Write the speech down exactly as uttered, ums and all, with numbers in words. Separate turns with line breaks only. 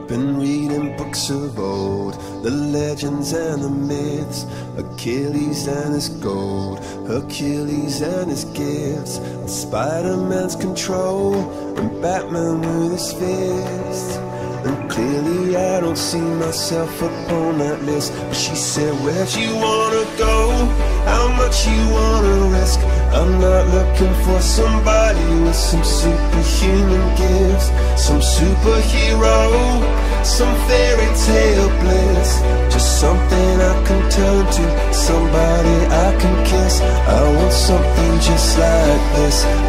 Been reading books of old, the legends and the myths, Achilles and his gold, Hercules and his gifts, and Spider-Man's control, and Batman with his fists. And clearly I don't see myself upon that list. But she said, where'd you wanna go? How much you wanna risk? I'm not looking for somebody with some superhuman gifts, some superhero, some fairy tale bliss. Just something I can turn to, somebody I can kiss. I want something just like this.